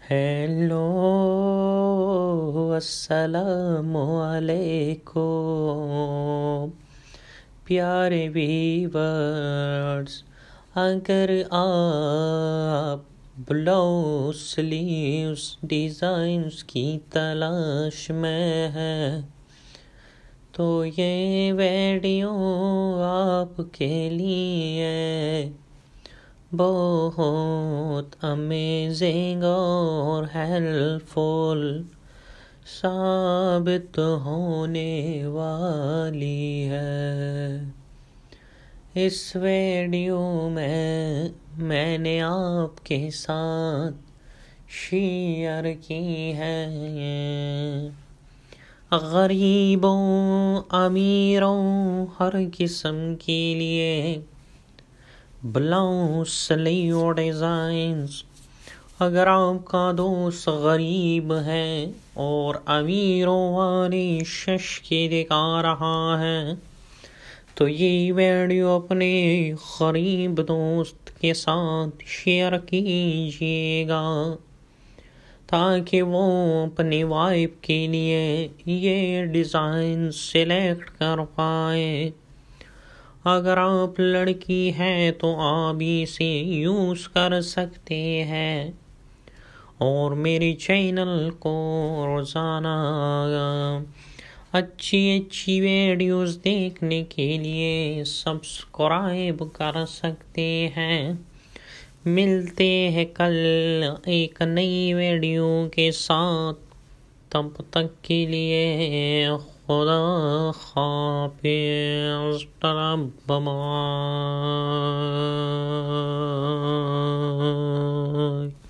Hello अस्सलामु अलैकुम प्यारे व्यूअर्स। अगर आप ब्लाउज स्लीव्स डिज़ाइंस की तलाश में हैं तो ये वीडियो आपके लिए बहुत अमेजिंग और हेल्पफुल साबित होने वाली है। इस वीडियो में मैंने आपके साथ शेयर की है गरीबों अमीरों हर किस्म के लिए ब्लाउज स्लीव डिज़ाइंस। अगर आपका दोस्त गरीब है और अमीरों वाली शक्ल दिखा रहा है तो ये वीडियो अपने गरीब दोस्त के साथ शेयर कीजिएगा ताकि वो अपने वाइफ के लिए ये डिज़ाइन सिलेक्ट कर पाए। अगर आप लड़की हैं तो आप इसे यूज़ कर सकते हैं और मेरे चैनल को रोज़ाना अच्छी वीडियोस देखने के लिए सब्सक्राइब कर सकते हैं। मिलते हैं कल एक नई वीडियो के साथ, तब तक के लिए खुदा हाफिज़। बाय।